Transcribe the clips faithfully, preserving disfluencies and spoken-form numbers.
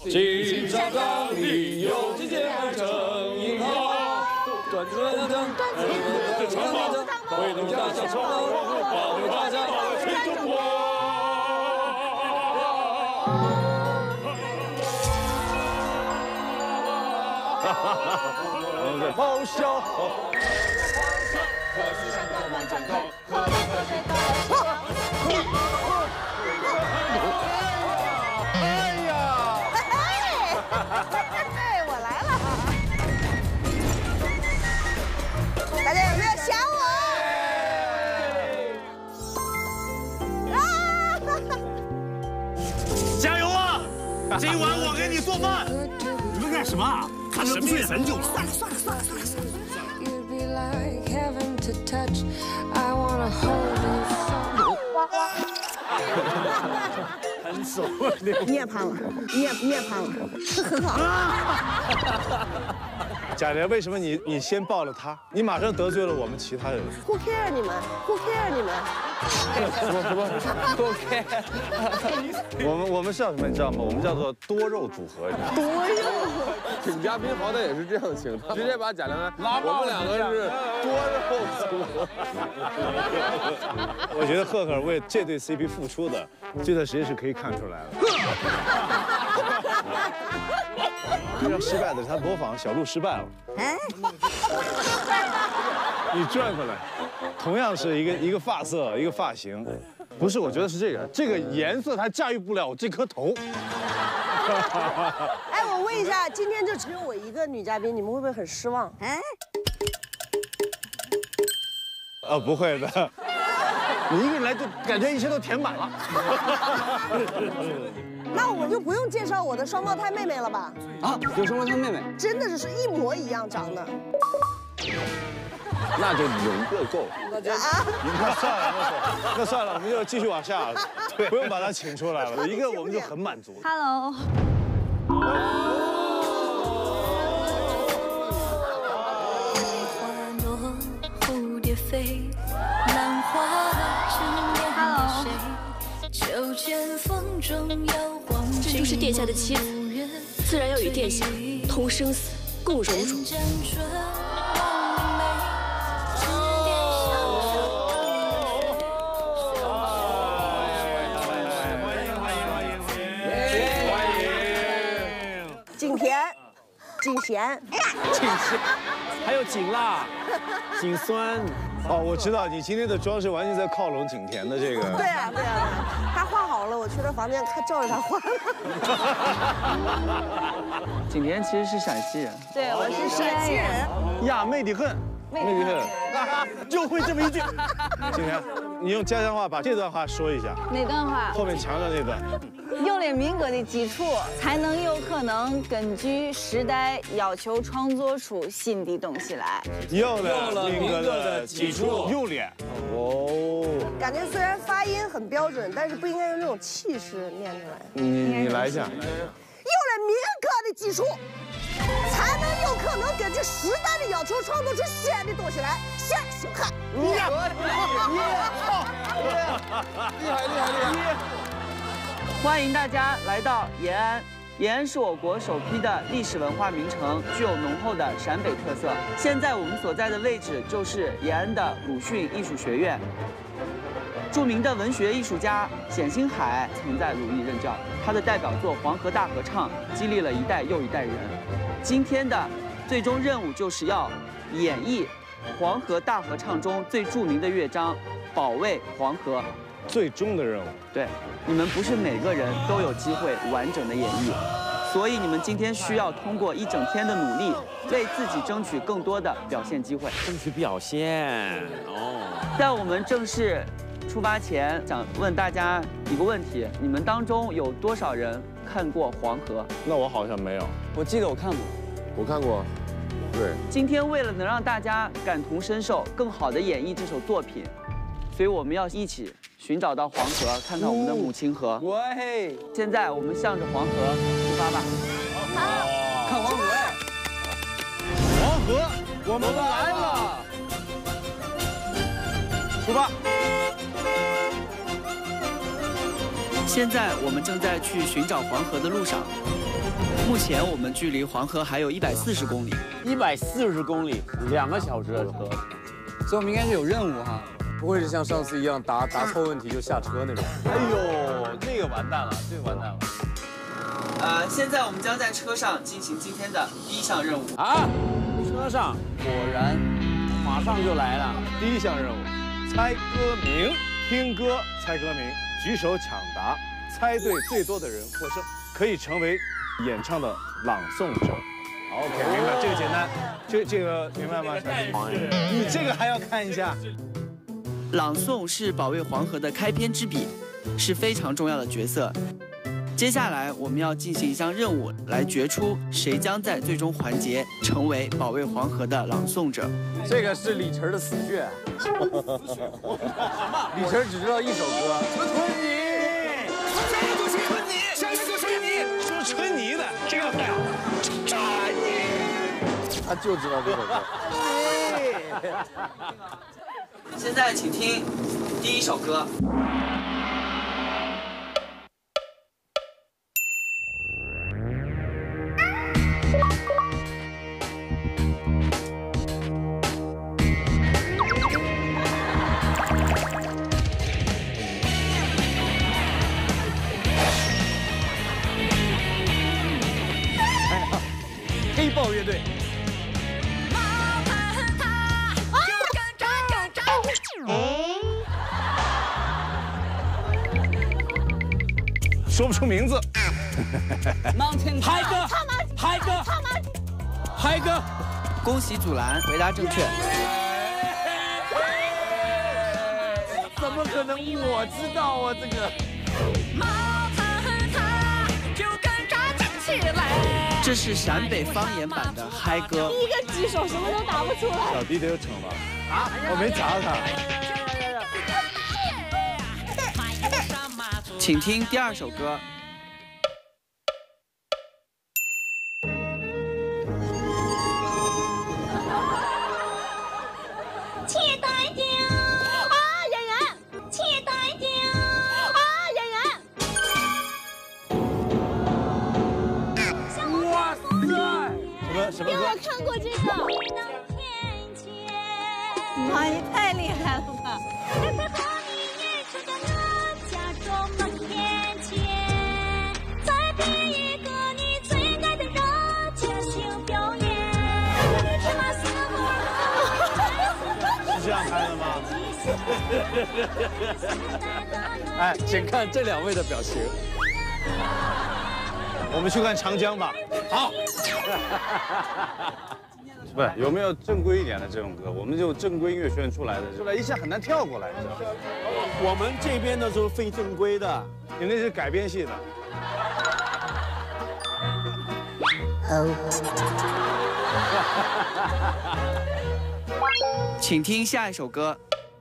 金沙岗里有金剑儿成英豪，转转转转，长马正，挥动家乡双刀，保卫家乡，保卫全中国。哈哈哈！我们在咆哮。河西山东万丈高，河南河水高山高。哎呀！ 哎，我来了！大家有没有想我？啊！ 加油啊！今晚我给你做饭。你们干什么啊？看着不顺眼就算了算了算了算了算了。 To touch, I wanna hold you so. 很熟， 你也胖了，你也你也胖了，是很好。 贾琏，为什么你你先抱了他？你马上得罪了我们其他人。 Who care 你们 ？Who care 你们？ 什么什么 ？Who care？ 我们我们是叫什么？你知道吗？我们叫做多肉组合。 多肉。 请嘉宾好歹也是这样请，直接把贾琏拉。我们两个是多肉组合。 我觉得赫赫为这对 C P 付出的，这段时间是可以看出来的。非常失败的，他模仿小鹿失败了。哎，你转过来，同样是一个一个发色，一个发型，不是，我觉得是这个，这个颜色它驾驭不了这颗头。 哎，我问一下，今天就只有我一个女嘉宾，你们会不会很失望？哎， 啊，不会的，你一个人来就感觉一切都填满了。 那我就不用介绍我的双胞胎妹妹了吧？ 啊，有双胞胎妹妹， 真的是一模一样长得。 那就有一个够了。 啊， 那算了，那那算了，我们就继续往下，不用把他请出来了，有一个我们就很满足。 Hello。蝴蝶飞，兰花正恋谁？秋千风中摇晃。这就是殿下的妻子，自然要与殿下同生死，共荣辱。 景甜，景贤， 景贤，还有景辣，景酸。 哦，我知道你今天的妆是完全在靠拢景甜的这个。 对啊，对啊，他画好了，我去他房间看，照着他画了。景甜其实是陕西人。 对，我是陕西人。 呀，妹的很，妹的很，就会这么一句。景甜，你用家乡话把这段话说一下。 哪段话？ 后面墙上那段。 有了民歌的基础，才能有可能根据时代要求创作出新的东西来。 有了民歌的基础，有了哦。 感觉虽然发音很标准，但是不应该用那种气势念出来。 你你来一下。 有了民歌的基础，才能有可能根据时代的要求创作出新的东西来。谢谢看， 厉害厉害厉害！ 欢迎大家来到延安。延安是我国首批的历史文化名城，具有浓厚的陕北特色。现在我们所在的位置就是延安的鲁迅艺术学院。著名的文学艺术家冼星海曾在鲁艺任教，他的代表作《黄河大合唱》激励了一代又一代人。今天的最终任务就是要演绎《黄河大合唱》中最著名的乐章《保卫黄河》。 最终的任务， 对，你们不是每个人都有机会完整的演绎，所以你们今天需要通过一整天的努力，为自己争取更多的表现机会。 争取表现哦。 在我们正式出发前，想问大家一个问题：你们当中有多少人看过《黄河》？ 那我好像没有， 我记得我看过， 我看过。对。 今天为了能让大家感同身受，更好的演绎这首作品，所以我们要一起寻找到黄河，看看我们的母亲河。喂，现在我们向着黄河出发吧。 好， 看黄河。 黄河，我们来了。出发。 现在我们正在去寻找黄河的路上，目前我们距离黄河还有一百四十公里。 一百四十公里，两个小时的车，所以我们应该是有任务哈，不会是像上次一样答答错问题就下车那种。 哎呦，这个完蛋了，这个完蛋了。 呃，现在我们将在车上进行今天的第一项任务啊！车上果然马上就来了。 第一项任务，猜歌名，听歌猜歌名，举手抢答，猜对最多的人获胜，可以成为演唱的朗诵者。OK， 明白，这个简单，这这个明白吗？你这个还要看一下。 朗诵是保卫黄河的开篇之笔，是非常重要的角色。接下来我们要进行一项任务，来决出谁将在最终环节成为保卫黄河的朗诵者。 这个是李晨的死穴。李晨只知道一首歌。春泥，下一个就是春泥，下一个就是春泥， 说春泥的这个太好。春泥， 他就知道这首歌。 现在请听第一首歌。 黑豹乐队。 说不出名字。 嗨哥，嗨哥，嗨哥， 恭喜祖蓝回答正确。 怎么可能？我知道啊，这个。 这是陕北方言版的嗨歌。 第一个举手什么都答不出来。 小弟得有惩罚啊！我没砸他。 请听第二首歌。 切代表啊，演员。 切代表啊，演员。 哇塞！ 什么什么歌？ 我看过这个。妈，你太厉害了吧！ 这样拍的吗？ 哎，请看这两位的表情。 我们去看长江吧。好。不是，有没有正规一点的这种歌？我们就正规音乐学院出来的，出来一下很难跳过来，你知道吗？ 我们这边的时候非正规的， 你那是改编系的。 请听下一首歌。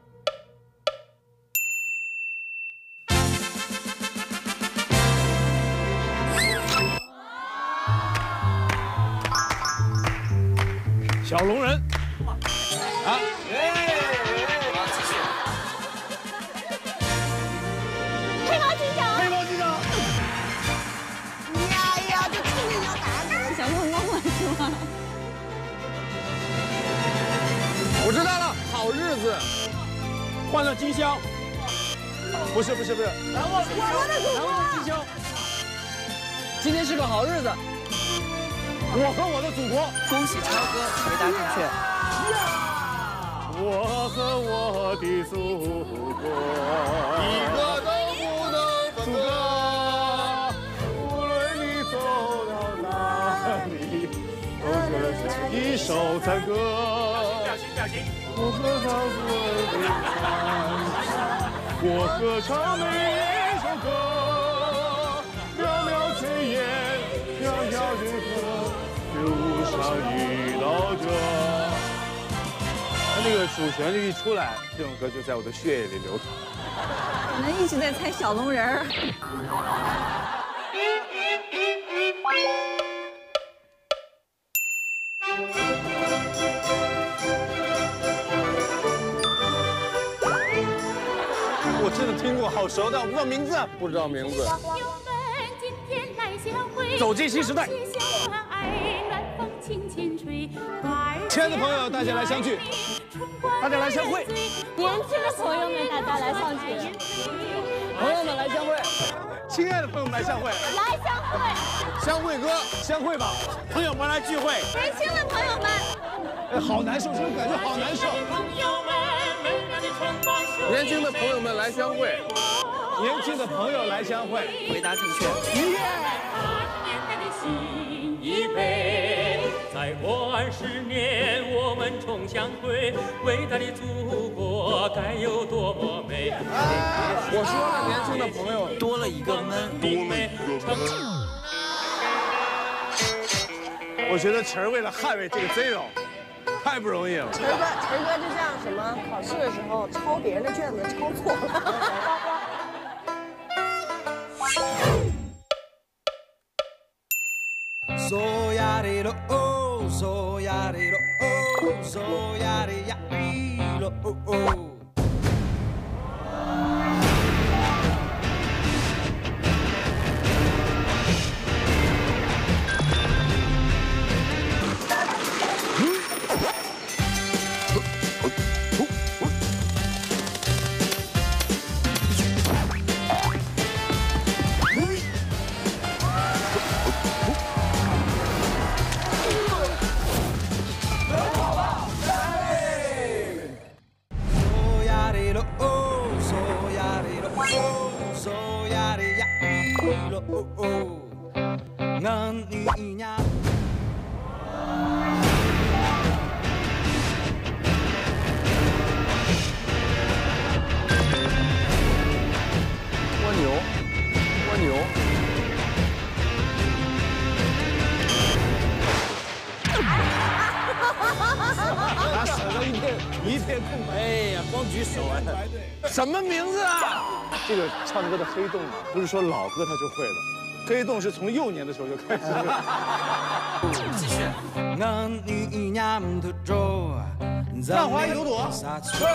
小龙人。啊！ 好，继续。 黑猫警长。 黑猫警长。 呀呀，这肯定要答的，小龙猫是吗？ 我知道了，好日子， 欢乐今宵。 不是不是不是， 我的祖国。 今宵。今天是个好日子。 我和我的祖国。 恭喜超哥回答正确。 我和我的祖国， 一个都不能分割。 无论你走到哪里，都是一首赞歌。我歌唱最美的，我歌唱每一首歌，渺渺炊烟，飘飘云河，路上遇到者。那个主旋律一出来，这种歌就在我的血液里流淌。 我们一直在猜小龙人儿。 我真的听听过，好熟的，我不知道名字。 不知道名字。 走进新时代。亲爱的朋友，大家来相聚，大家来相会。 年轻的朋友们，大家来相聚。 朋友们来相会。 亲爱的朋友们来相会。 来相会。 相会歌， 相会吧，朋友们来聚会。 年轻的朋友们。 哎，好难受，这种感觉好难受。 年轻的朋友们来相会。 年轻的朋友来相会。 回答正确。 耶！ 一杯，再过二十年我们重相会，伟大的祖国该有多么美！ 我说了，年轻的朋友多了一个闷， 多了一个闷。我觉得晨儿为了捍卫这个 zero， 太不容易了。 晨哥，晨哥就这样什么？考试的时候抄别人的卷子抄错了。 So ya de lo oh, so ya de lo oh, so ya de ya de lo oh oh. 蜗牛，蜗牛。 他手上一片一片空白。 哎呀，光举手啊！ 什么名字啊？ 这个唱歌的黑洞啊，不是说老歌他就会了，黑洞是从幼年的时候就开始。 继续。 浪花一朵朵。对。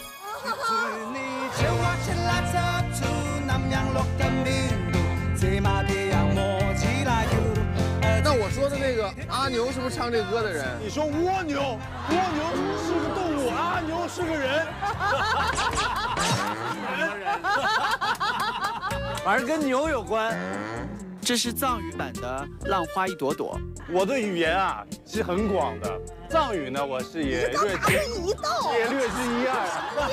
那我说的那个阿牛是不是唱这歌的人？ 你说蜗牛，蜗牛是个动物，阿牛是个人。 反正跟牛有关。 这是藏语版的《浪花一朵朵》。 我的语言啊是很广的，藏语呢我是也略知一道， 也略知一二。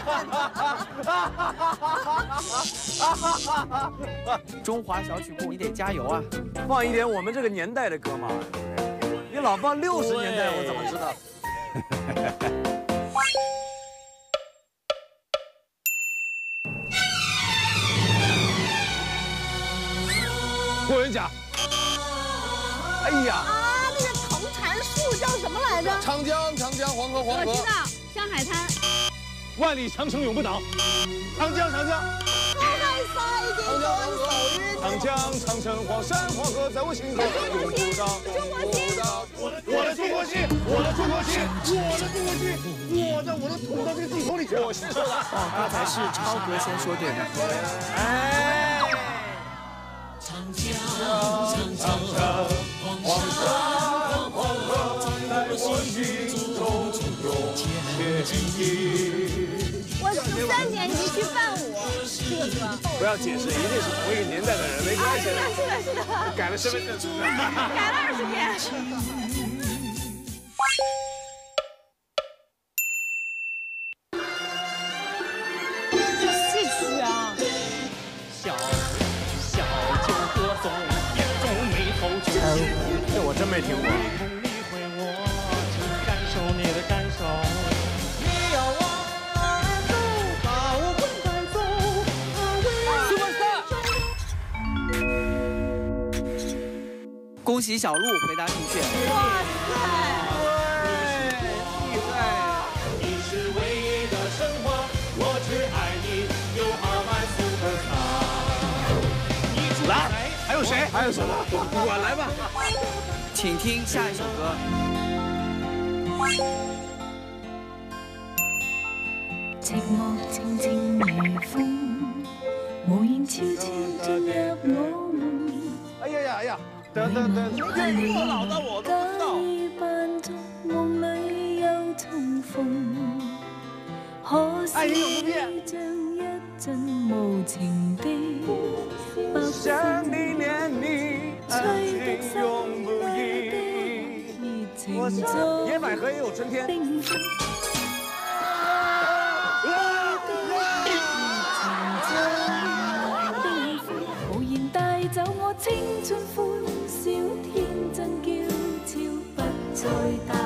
中华小曲库，你得加油啊！ 放一点我们这个年代的歌嘛。你老放六十年代，我怎么知道？ 霍元甲。哎呀！ 啊，那个藤缠树叫什么来着？ 长江，长江，黄河，黄河。 我知道，上海滩。 万里长城永不倒。长江，长江。长江，长城，黄山，黄河，在我心中永不倒，永不倒。我的中国心，我的中国心，我的中国心，我的我的吐到这个地头里去。我是说的。 哦，刚才是超哥先说对的。 哎。 长江，长江，黄山，黄河，在我心中永牵引。 我十三年级去伴舞，这个歌。 不要解释，一定是同一个年代的人，没关系。 是的，是的，是的。 改了身份证， 改了二十遍。戏曲啊。 小小酒歌颂，眼中眉头就这我真没听过。 理会我，请感受你的感受。你要往哪走？把我滚带走。 恭喜小鹿回答正确。 哇塞！ 厉害！ 你是唯一的神话，我只爱你，有阿曼苏克塔。 来，还有谁？还有什么？我来吧。 请听下一首歌。 寂寞靜靜如風， 無言悄悄進入我們。 哎呀呀呀！等等等，越過老的我都不知道。 扮作夢裏又重逢，可惜像一陣無情的白風， 想你念你， 吹得心永不移。 熱情中野百合也有春天。 冰封。 無言帶走我青春歡笑，天真嬌俏不再帶。